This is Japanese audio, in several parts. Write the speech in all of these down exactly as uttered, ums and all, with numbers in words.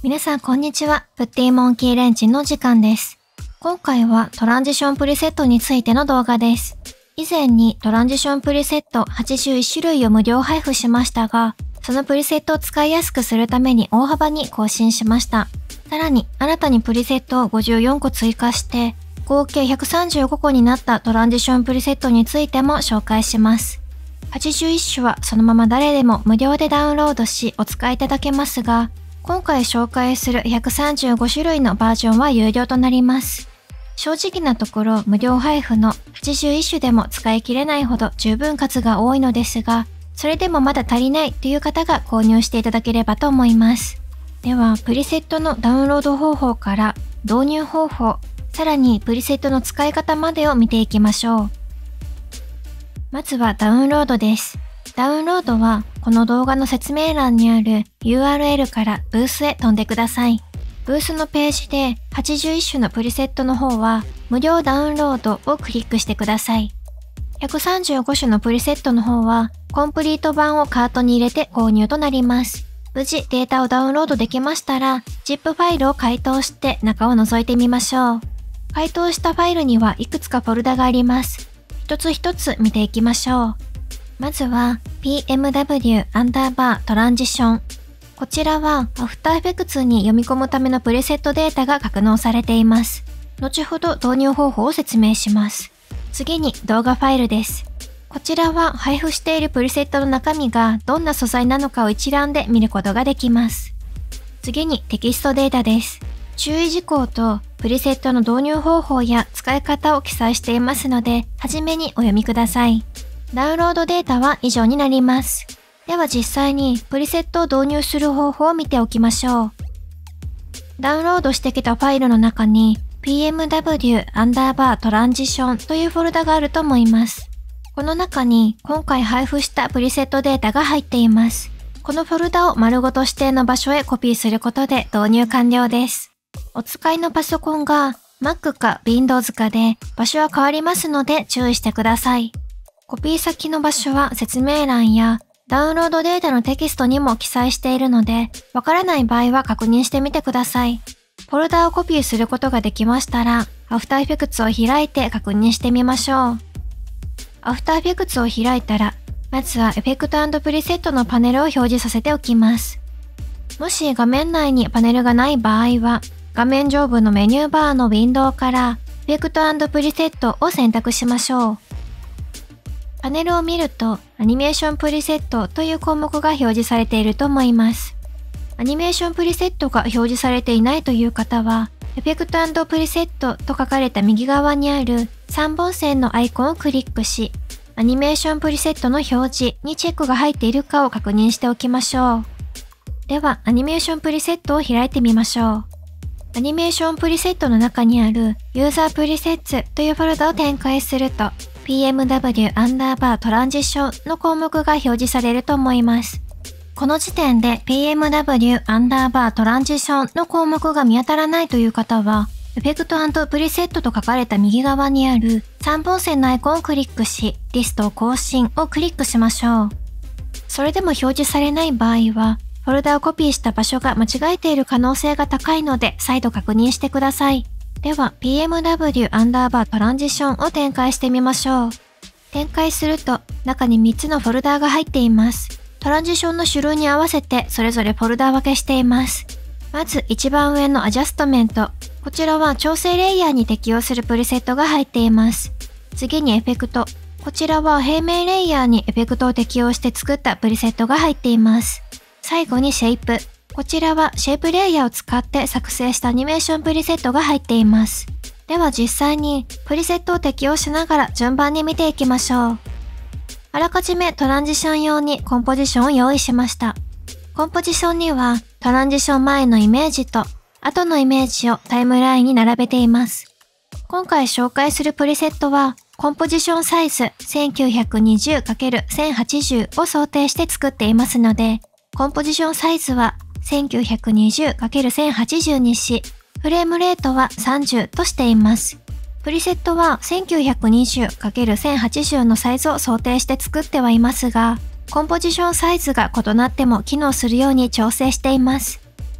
皆さんこんにちは。プッティモンキーレンチの時間です。今回はトランジションプリセットについての動画です。以前にトランジションプリセットはちじゅういち種類を無料配布しましたが、そのプリセットを使いやすくするために大幅に更新しました。さらに新たにプリセットをごじゅうよんこ追加して、合計ひゃくさんじゅうごこになったトランジションプリセットについても紹介します。はちじゅういち種はそのまま誰でも無料でダウンロードしお使いいただけますが、今回紹介するひゃくさんじゅうご種類のバージョンは有料となります。正直なところ無料配布のはちじゅういち種でも使い切れないほど十分数が多いのですが、それでもまだ足りないという方が購入していただければと思います。では、プリセットのダウンロード方法から導入方法、さらにプリセットの使い方までを見ていきましょう。まずはダウンロードです。ダウンロードはこの動画の説明欄にある ユーアールエル からブースへ飛んでください。ブースのページではちじゅういち種のプリセットの方は無料ダウンロードをクリックしてください。ひゃくさんじゅうご種のプリセットの方はコンプリート版をカートに入れて購入となります。無事データをダウンロードできましたら ジップ ファイルを解凍して中を覗いてみましょう。解凍したファイルにはいくつかフォルダがあります。一つ一つ見ていきましょう。まずは ピーエムダブリュー アンダーバートランジション。こちらは アフターエフェクツに読み込むためのプレセットデータが格納されています。後ほど導入方法を説明します。次に動画ファイルです。こちらは配布しているプリセットの中身がどんな素材なのかを一覧で見ることができます。次にテキストデータです。注意事項とプリセットの導入方法や使い方を記載していますので、はじめにお読みください。ダウンロードデータは以上になります。では実際にプリセットを導入する方法を見ておきましょう。ダウンロードしてきたファイルの中に ピーエムダブリュー アンダーバートランジションというフォルダがあると思います。この中に今回配布したプリセットデータが入っています。このフォルダを丸ごと指定の場所へコピーすることで導入完了です。お使いのパソコンが Mac か Windows かで場所は変わりますので注意してください。コピー先の場所は説明欄やダウンロードデータのテキストにも記載しているので、わからない場合は確認してみてください。フォルダをコピーすることができましたら、アフターエフェクツを開いて確認してみましょう。アフターエフェクツを開いたら、まずはエフェクト&プリセットのパネルを表示させておきます。もし画面内にパネルがない場合は、画面上部のメニューバーのウィンドウからエフェクト&プリセットを選択しましょう。パネルを見るとアニメーションプリセットという項目が表示されていると思います。アニメーションプリセットが表示されていないという方は、エフェクト&プリセットと書かれた右側にあるさんぼん線のアイコンをクリックし、アニメーションプリセットの表示にチェックが入っているかを確認しておきましょう。では、アニメーションプリセットを開いてみましょう。アニメーションプリセットの中にあるユーザープリセッツというフォルダを展開すると、ピーエムダブリュー アンダーバートランジションの項目が表示されると思います。この時点で ピーエムダブリュー アンダーバートランジションの項目が見当たらないという方は、エフェクト&プリセットと書かれた右側にあるさんぼん線のアイコンをクリックし、リスト更新をクリックしましょう。それでも表示されない場合は、フォルダをコピーした場所が間違えている可能性が高いので再度確認してください。では ピーエムダブリュー アンダーバートランジションを展開してみましょう。展開すると中にみっつのフォルダが入っています。トランジションの種類に合わせてそれぞれフォルダ分けしています。まず一番上のアジャストメント。こちらは調整レイヤーに適用するプリセットが入っています。次にエフェクト。こちらは平面レイヤーにエフェクトを適用して作ったプリセットが入っています。最後にシェイプ。こちらはシェイプレイヤーを使って作成したアニメーションプリセットが入っています。では実際にプリセットを適用しながら順番に見ていきましょう。あらかじめトランジション用にコンポジションを用意しました。コンポジションにはトランジション前のイメージと後のイメージをタイムラインに並べています。今回紹介するプリセットはコンポジションサイズ せんきゅうひゃくにじゅうかけるせんはちじゅう を想定して作っていますので、コンポジションサイズは せんきゅうひゃくにじゅうかけるせんはちじゅう にし、フレームレートはさんじゅうとしています。プリセットは せんきゅうひゃくにじゅうかけるせんはちじゅう のサイズを想定して作ってはいますが、コンポジションサイズが異なっても機能するように調整しています。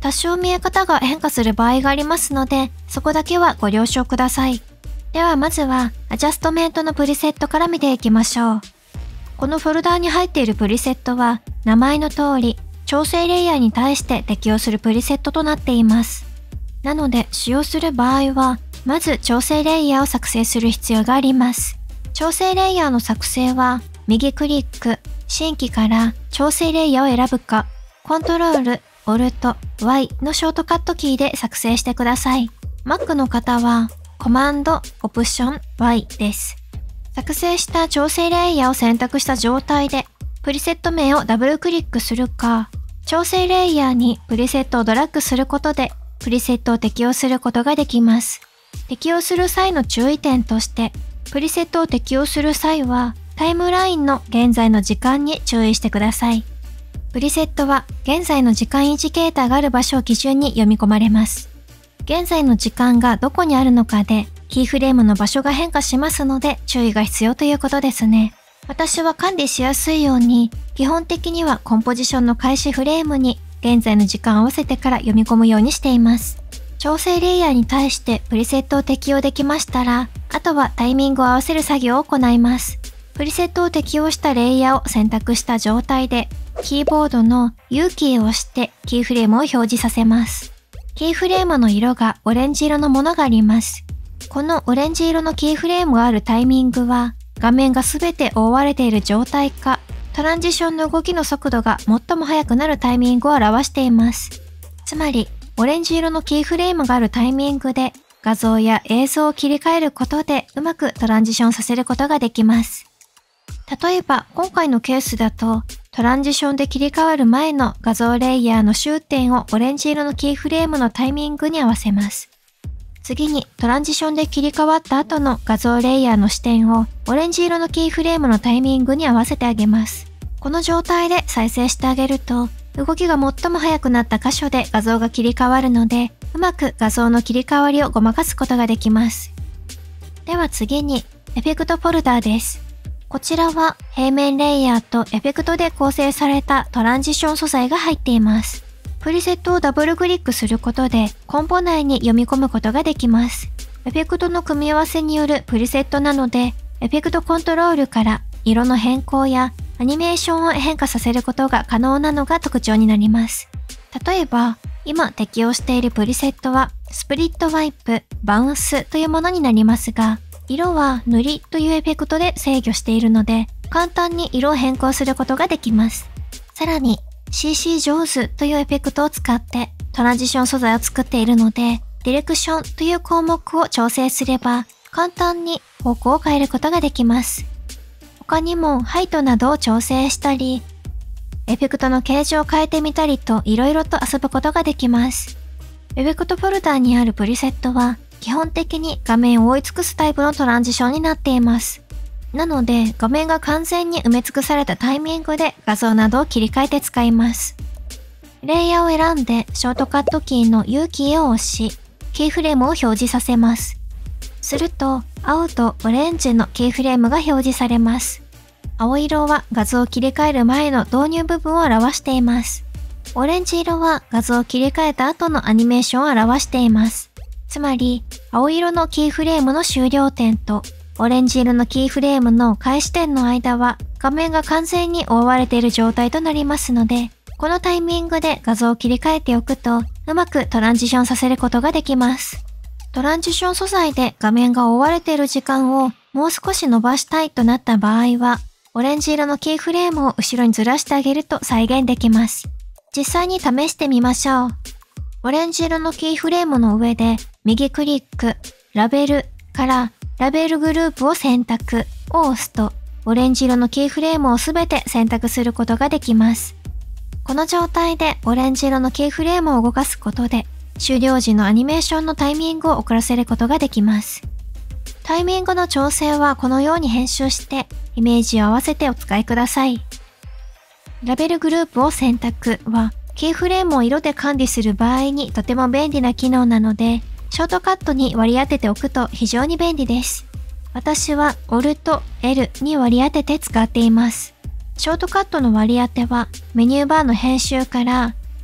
多少見え方が変化する場合がありますので、そこだけはご了承ください。ではまずは、アジャストメントのプリセットから見ていきましょう。このフォルダーに入っているプリセットは、名前の通り、調整レイヤーに対して適用するプリセットとなっています。なので、使用する場合は、まず調整レイヤーを作成する必要があります。調整レイヤーの作成は、右クリック、新規から調整レイヤーを選ぶか、コントロール、オルト、ワイ のショートカットキーで作成してください。Mac の方は、コマンド、オプション、ワイ です。作成した調整レイヤーを選択した状態で、プリセット名をダブルクリックするか、調整レイヤーにプリセットをドラッグすることで、プリセットを適用することができます。適用する際の注意点として、プリセットを適用する際は、タイムラインの現在の時間に注意してください。プリセットは現在の時間インジケーターがある場所を基準に読み込まれます。現在の時間がどこにあるのかで、キーフレームの場所が変化しますので注意が必要ということですね。私は管理しやすいように、基本的にはコンポジションの開始フレームに現在の時間を合わせてから読み込むようにしています。調整レイヤーに対してプリセットを適用できましたら、あとはタイミングを合わせる作業を行います。プリセットを適用したレイヤーを選択した状態で、キーボードの ユー キーを押してキーフレームを表示させます。キーフレームの色がオレンジ色のものがあります。このオレンジ色のキーフレームがあるタイミングは、画面がすべて覆われている状態か、トランジションの動きの速度が最も速くなるタイミングを表しています。つまり、オレンジ色のキーフレームがあるタイミングで、画像や映像を切り替えることでうまくトランジションさせることができます。例えば、今回のケースだと、トランジションで切り替わる前の画像レイヤーの終点をオレンジ色のキーフレームのタイミングに合わせます。次にトランジションで切り替わった後の画像レイヤーの視点をオレンジ色のキーフレームのタイミングに合わせてあげます。この状態で再生してあげると、動きが最も速くなった箇所で画像が切り替わるので、うまく画像の切り替わりをごまかすことができます。では次に、エフェクトフォルダーです。こちらは平面レイヤーとエフェクトで構成されたトランジション素材が入っています。プリセットをダブルクリックすることでコンポ内に読み込むことができます。エフェクトの組み合わせによるプリセットなので、エフェクトコントロールから色の変更やアニメーションを変化させることが可能なのが特徴になります。例えば、今適用しているプリセットはスプリットワイプ、バウンスというものになりますが、色は塗りというエフェクトで制御しているので、簡単に色を変更することができます。さらに、シーシー 上手というエフェクトを使ってトランジション素材を作っているので、ディレクションという項目を調整すれば、簡単に方向を変えることができます。他にも、ハイトなどを調整したり、エフェクトの形状を変えてみたりと色々と遊ぶことができます。エフェクトフォルダーにあるプリセットは、基本的に画面を覆い尽くすタイプのトランジションになっています。なので、画面が完全に埋め尽くされたタイミングで画像などを切り替えて使います。レイヤーを選んで、ショートカットキーの ユー キーを押し、キーフレームを表示させます。すると、青とオレンジのキーフレームが表示されます。青色は画像を切り替える前の導入部分を表しています。オレンジ色は画像を切り替えた後のアニメーションを表しています。つまり、青色のキーフレームの終了点と、オレンジ色のキーフレームの開始点の間は、画面が完全に覆われている状態となりますので、このタイミングで画像を切り替えておくと、うまくトランジションさせることができます。トランジション素材で画面が覆われている時間をもう少し伸ばしたいとなった場合は、オレンジ色のキーフレームを後ろにずらしてあげると再現できます。実際に試してみましょう。オレンジ色のキーフレームの上で右クリック、ラベルからラベルグループを選択を押すと、オレンジ色のキーフレームをすべて選択することができます。この状態でオレンジ色のキーフレームを動かすことで、終了時のアニメーションのタイミングを遅らせることができます。タイミングの調整はこのように編集して、イメージを合わせてお使いください。ラベルグループを選択は、キーフレームを色で管理する場合にとても便利な機能なので、ショートカットに割り当てておくと非常に便利です。私は オルトエル に割り当てて使っています。ショートカットの割り当てはメニューバーの編集から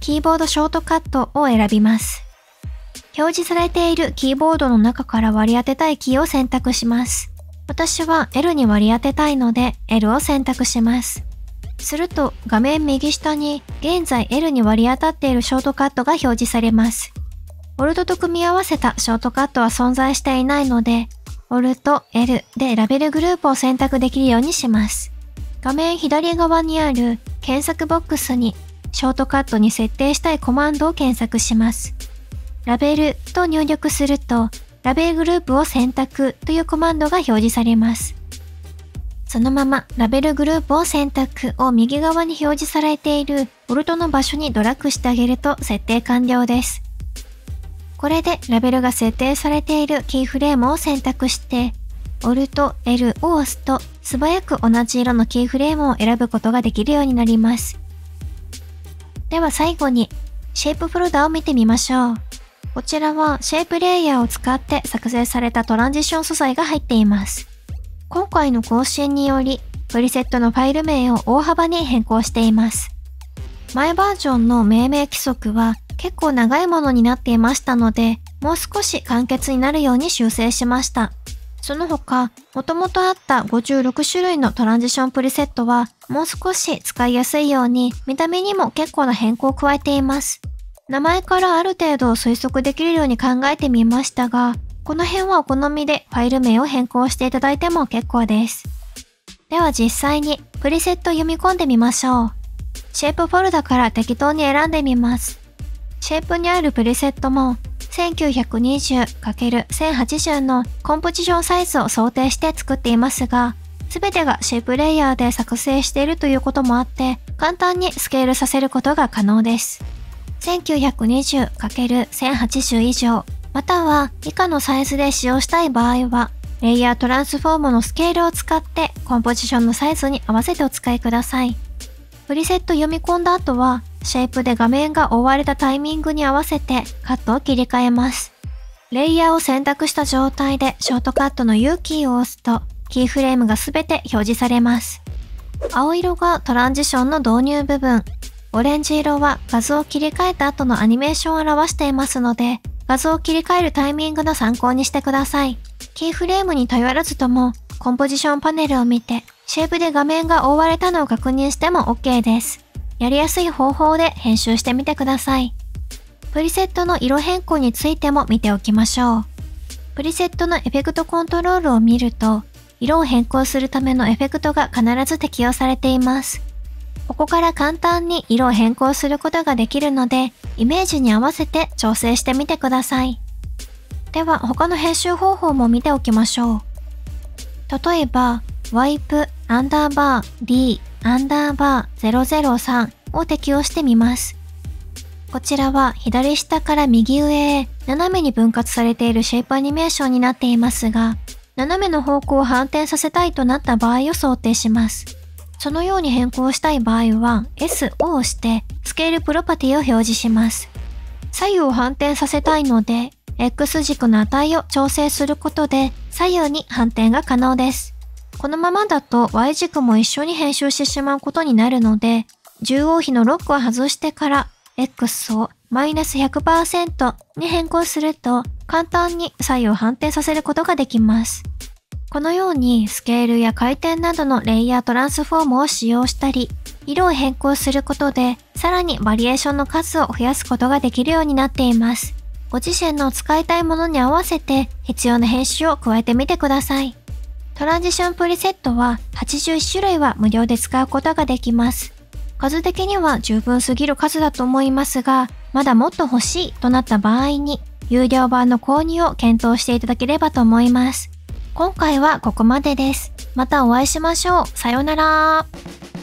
キーボードショートカットを選びます。表示されているキーボードの中から割り当てたいキーを選択します。私は エル に割り当てたいので エル を選択します。すると画面右下に現在 エル に割り当たっているショートカットが表示されます。オルトと組み合わせたショートカットは存在していないので、オルト、エル でラベルグループを選択できるようにします。画面左側にある検索ボックスにショートカットに設定したいコマンドを検索します。ラベルと入力すると、ラベルグループを選択というコマンドが表示されます。そのままラベルグループを選択を右側に表示されているオルトの場所にドラッグしてあげると設定完了です。これでラベルが設定されているキーフレームを選択して、オルト、エル を押すと素早く同じ色のキーフレームを選ぶことができるようになります。では最後に、シェイプフォルダを見てみましょう。こちらはシェイプレイヤーを使って作成されたトランジション素材が入っています。今回の更新により、プリセットのファイル名を大幅に変更しています。前バージョンの命名規則は結構長いものになっていましたので、もう少し簡潔になるように修正しました。その他、もともとあったごじゅうろくしゅるいのトランジションプリセットは、もう少し使いやすいように見た目にも結構な変更を加えています。名前からある程度推測できるように考えてみましたが、この辺はお好みでファイル名を変更していただいても結構です。では実際にプリセットを読み込んでみましょう。シェイプフォルダから適当に選んでみます。シェイプにあるプリセットも せんきゅうひゃくにじゅうかけるせんはちじゅう のコンポジションサイズを想定して作っていますが、すべてがシェイプレイヤーで作成しているということもあって、簡単にスケールさせることが可能です。せんきゅうひゃくにじゅうかけるせんはちじゅう 以上、または以下のサイズで使用したい場合は、レイヤートランスフォームのスケールを使ってコンポジションのサイズに合わせてお使いください。プリセット読み込んだ後は、シェイプで画面が覆われたタイミングに合わせてカットを切り替えます。レイヤーを選択した状態でショートカットの ユー キーを押すと、キーフレームがすべて表示されます。青色がトランジションの導入部分、オレンジ色は画像を切り替えた後のアニメーションを表していますので、画像を切り替えるタイミングの参考にしてください。キーフレームに頼らずとも、コンポジションパネルを見て、シェイプで画面が覆われたのを確認しても OK です。やりやすい方法で編集してみてください。プリセットの色変更についても見ておきましょう。プリセットのエフェクトコントロールを見ると、色を変更するためのエフェクトが必ず適用されています。ここから簡単に色を変更することができるので、イメージに合わせて調整してみてください。では他の編集方法も見ておきましょう。例えば、ワイプアンダーバー D アンダーバーゼロゼロさんを適用してみます。こちらは左下から右上へ斜めに分割されているシェイプアニメーションになっていますが、斜めの方向を反転させたいとなった場合を想定します。そのように変更したい場合は エス を押してスケールプロパティを表示します。左右を反転させたいので X 軸の値を調整することで左右に反転が可能です。このままだと Y 軸も一緒に編集してしまうことになるので、中央比のロックを外してから X をマイナス ひゃくパーセント に変更すると簡単に左右を反転させることができます。このようにスケールや回転などのレイヤートランスフォームを使用したり、色を変更することでさらにバリエーションの数を増やすことができるようになっています。ご自身の使いたいものに合わせて必要な編集を加えてみてください。トランジションプリセットははちじゅういちしゅるいは無料で使うことができます。数的には十分すぎる数だと思いますが、まだもっと欲しいとなった場合に、有料版の購入を検討していただければと思います。今回はここまでです。またお会いしましょう。さようなら。